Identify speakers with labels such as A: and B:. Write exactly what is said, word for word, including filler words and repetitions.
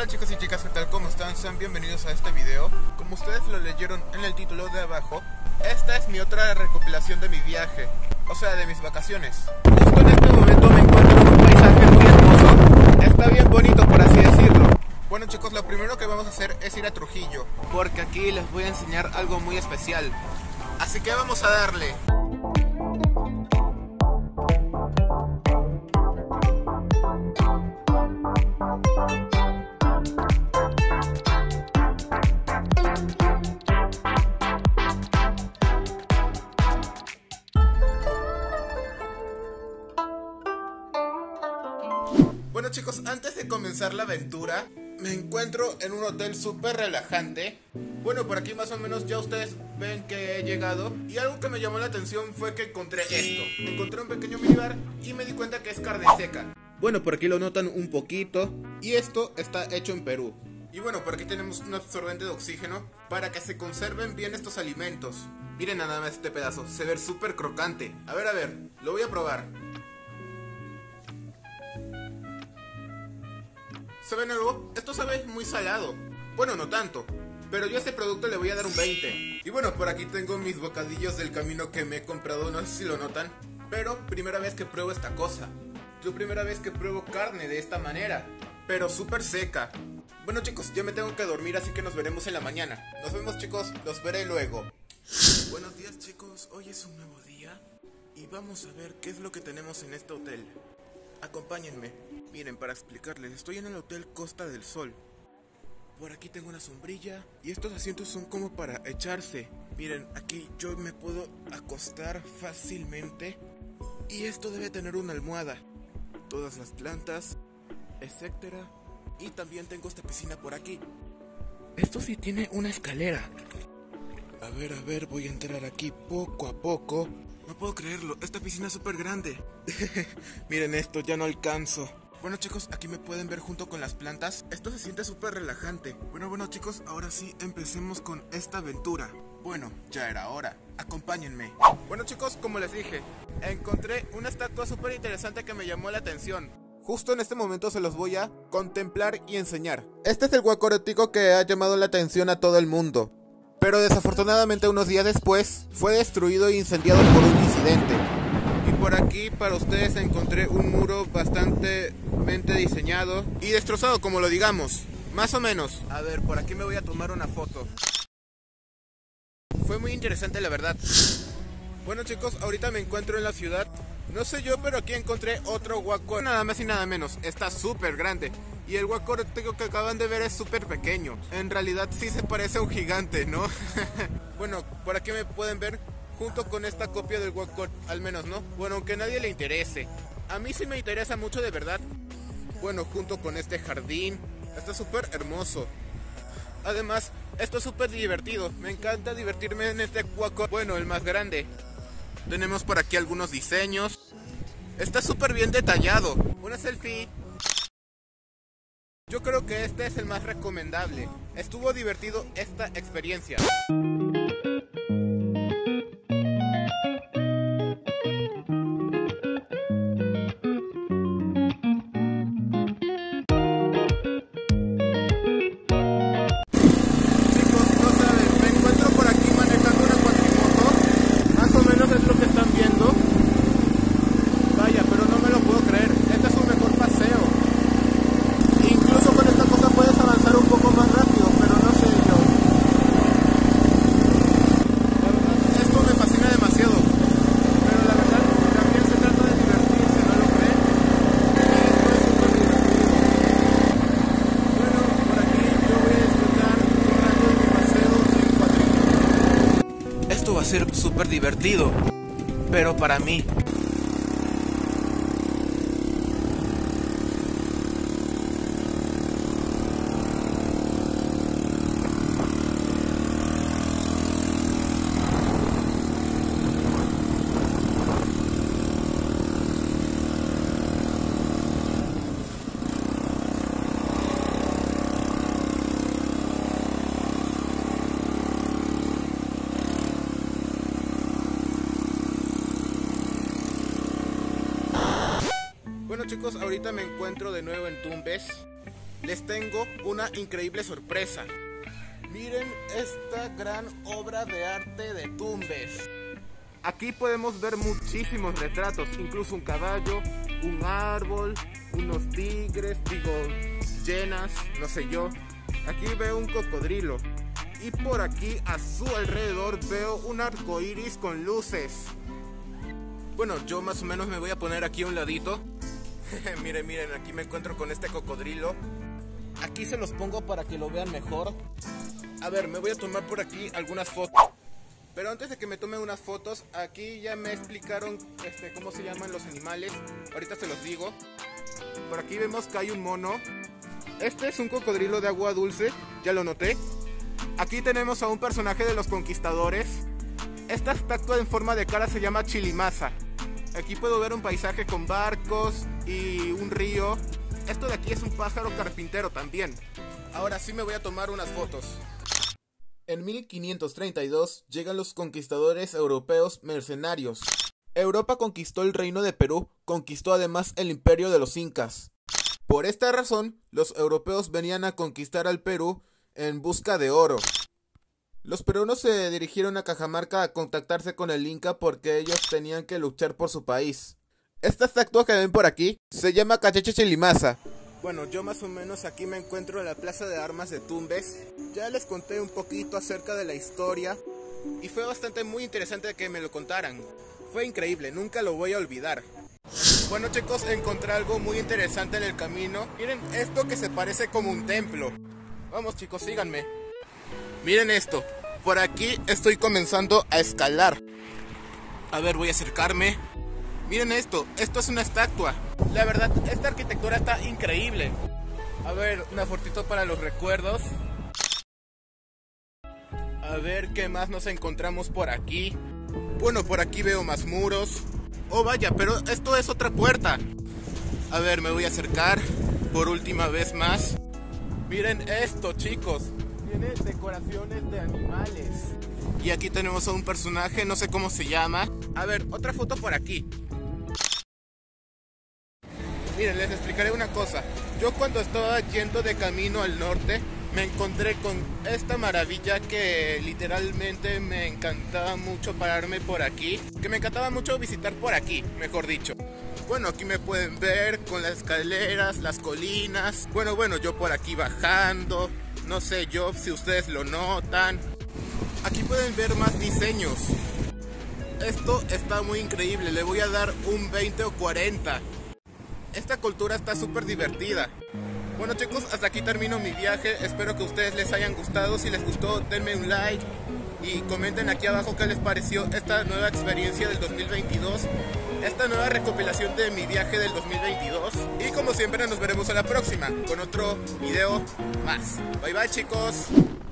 A: Hola chicos y chicas, ¿qué tal? ¿Cómo están? Sean bienvenidos a este video. Como ustedes lo leyeron en el título de abajo, esta es mi otra recopilación de mi viaje, o sea, de mis vacaciones. Justo en este momento me encuentro en un paisaje muy hermoso. Está bien bonito, por así decirlo. Bueno chicos, lo primero que vamos a hacer es ir a Trujillo, porque aquí les voy a enseñar algo muy especial. Así que vamos a darle. Bueno chicos, antes de comenzar la aventura, me encuentro en un hotel súper relajante. Bueno, por aquí más o menos ya ustedes ven que he llegado. Y algo que me llamó la atención fue que encontré esto. Encontré un pequeño minibar y me di cuenta que es carne seca. Bueno, por aquí lo notan un poquito. Y esto está hecho en Perú. Y bueno, por aquí tenemos un absorbente de oxígeno para que se conserven bien estos alimentos. Miren nada más este pedazo, se ve súper crocante. A ver, a ver, lo voy a probar. ¿Saben algo? Esto sabe muy salado. Bueno, no tanto, pero yo a este producto le voy a dar un veinte. Y bueno, por aquí tengo mis bocadillos del camino que me he comprado, no sé si lo notan. Pero primera vez que pruebo esta cosa. Yo primera vez que pruebo carne de esta manera, pero súper seca. Bueno chicos, ya me tengo que dormir, así que nos veremos en la mañana. Nos vemos chicos, los veré luego. Buenos días chicos, hoy es un nuevo día y vamos a ver qué es lo que tenemos en este hotel. Acompáñenme. Miren, para explicarles, estoy en el Hotel Costa del Sol. Por aquí tengo una sombrilla y estos asientos son como para echarse. Miren, aquí yo me puedo acostar fácilmente. Y esto debe tener una almohada. Todas las plantas, etcétera. Y también tengo esta piscina por aquí. Esto sí tiene una escalera. A ver, a ver, voy a entrar aquí poco a poco. No puedo creerlo, esta piscina es súper grande. Miren esto, ya no alcanzo. Bueno chicos, aquí me pueden ver junto con las plantas. Esto se siente súper relajante. Bueno, bueno chicos, ahora sí, empecemos con esta aventura. Bueno, ya era hora, acompáñenme. Bueno chicos, como les dije, encontré una estatua súper interesante que me llamó la atención. Justo en este momento se los voy a contemplar y enseñar. Este es el huaco erótico que ha llamado la atención a todo el mundo. Pero desafortunadamente unos días después fue destruido e incendiado por un incidente. Y por aquí para ustedes encontré un muro bastante diseñado y destrozado, como lo digamos, más o menos. A ver, por aquí me voy a tomar una foto. Fue muy interesante la verdad. Bueno chicos, ahorita me encuentro en la ciudad. No sé yo, pero aquí encontré otro huaco, nada más y nada menos. Está súper grande. Y el huaco erótico que acaban de ver es súper pequeño. En realidad sí se parece a un gigante, ¿no? Bueno, por aquí me pueden ver junto con esta copia del huaco, al menos, ¿no? Bueno, aunque a nadie le interese. A mí sí me interesa mucho de verdad. Bueno, junto con este jardín. Está súper hermoso. Además, esto es súper divertido. Me encanta divertirme en este huaco. Bueno, el más grande. Tenemos por aquí algunos diseños. Está súper bien detallado. Una selfie. Yo creo que este es el más recomendable. Estuvo divertido esta experiencia. Esto va a ser súper divertido, pero para mí. Bueno chicos, ahorita me encuentro de nuevo en Tumbes. les tengo una increíble sorpresa. Miren esta gran obra de arte de Tumbes. Aquí podemos ver muchísimos retratos, incluso un caballo, un árbol, unos tigres, digo, llenas, no sé yo. Aquí veo un cocodrilo. Y por aquí a su alrededor veo un arco iris con luces. Bueno, yo más o menos me voy a poner aquí a un ladito. Miren, miren, aquí me encuentro con este cocodrilo. Aquí se los pongo para que lo vean mejor. A ver, me voy a tomar por aquí algunas fotos. Pero antes de que me tome unas fotos, aquí ya me explicaron este, cómo se llaman los animales. Ahorita se los digo. Por aquí vemos que hay un mono. Este es un cocodrilo de agua dulce, ya lo noté. Aquí tenemos a un personaje de los conquistadores. Esta estatua en forma de cara se llama Chilimasa. Aquí puedo ver un paisaje con barcos y un río. Esto de aquí es un pájaro carpintero también. Ahora sí me voy a tomar unas fotos. En mil quinientos treinta y dos llegan los conquistadores europeos mercenarios. Europa conquistó el reino de Perú, conquistó además el imperio de los incas. Por esta razón, los europeos venían a conquistar al Perú en busca de oro. Los peruanos se dirigieron a Cajamarca a contactarse con el Inca porque ellos tenían que luchar por su país. Esta estatua que ven por aquí se llama Cacheche Chilimasa. Bueno, yo más o menos aquí me encuentro en la Plaza de Armas de Tumbes. Ya les conté un poquito acerca de la historia y fue bastante muy interesante que me lo contaran. Fue increíble, nunca lo voy a olvidar. Bueno chicos, encontré algo muy interesante en el camino. Miren esto que se parece como un templo. Vamos chicos, síganme. Miren esto, por aquí estoy comenzando a escalar. A ver, voy a acercarme. Miren esto, esto es una estatua. La verdad, esta arquitectura está increíble. A ver, una fotito para los recuerdos. A ver, ¿qué más nos encontramos por aquí? Bueno, por aquí veo más muros. Oh, vaya, pero esto es otra puerta. A ver, me voy a acercar por última vez más. Miren esto, chicos. Tiene decoraciones de animales. Y aquí tenemos a un personaje, no sé cómo se llama. A ver, otra foto por aquí. Miren, les explicaré una cosa. Yo cuando estaba yendo de camino al norte, me encontré con esta maravilla que literalmente me encantaba mucho pararme por aquí. Que me encantaba mucho visitar por aquí, mejor dicho. Bueno, aquí me pueden ver con las escaleras, las colinas. Bueno, bueno, yo por aquí bajando. No sé yo si ustedes lo notan. Aquí pueden ver más diseños. Esto está muy increíble, le voy a dar un veinte o cuarenta. Esta cultura está súper divertida. Bueno chicos, hasta aquí termino mi viaje. Espero que a ustedes les hayan gustado. Si les gustó, denme un like y comenten aquí abajo qué les pareció esta nueva experiencia del dos mil veintidós, esta nueva recopilación de mi viaje del dos mil veintidós. Y como siempre nos veremos a la próxima con otro video más. Bye bye chicos.